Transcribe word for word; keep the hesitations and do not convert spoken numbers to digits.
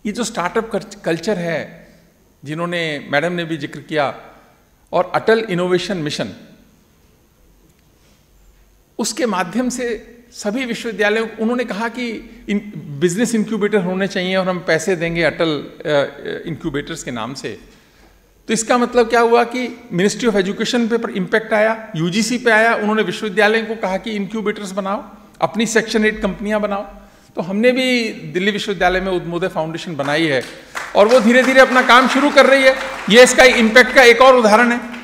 ये जो startup culture है, जिन्होंने मैडम ने भी जिक्र किया, और अटल इनोवेशन मिशन, उसके माध्यम से सभी विश्वविद्यालयों, उन्होंने कहा कि इन बिजनेस इंक्यूबेटर होने चाहिए और हम पैसे देंगे अटल इंक्यूबेटर्स के नाम से। तो इसका मतलब क्या हुआ कि मिनिस्ट्री ऑफ एजुकेशन पे इम्पैक्ट आया, यूजीसी पे आया, उन्होंने विश्वविद्यालयों को कहा कि इंक्यूबेटर्स बनाओ, अपनी सेक्शन एट कंपनियां बनाओ। तो हमने भी दिल्ली विश्वविद्यालय में उद्मोदय फाउंडेशन बनाई है और वो धीरे धीरे अपना काम शुरू कर रही है। ये इसका इम्पैक्ट का एक और उदाहरण है।